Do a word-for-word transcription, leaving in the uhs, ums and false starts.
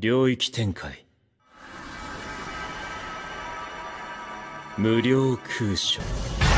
領域展開無量空所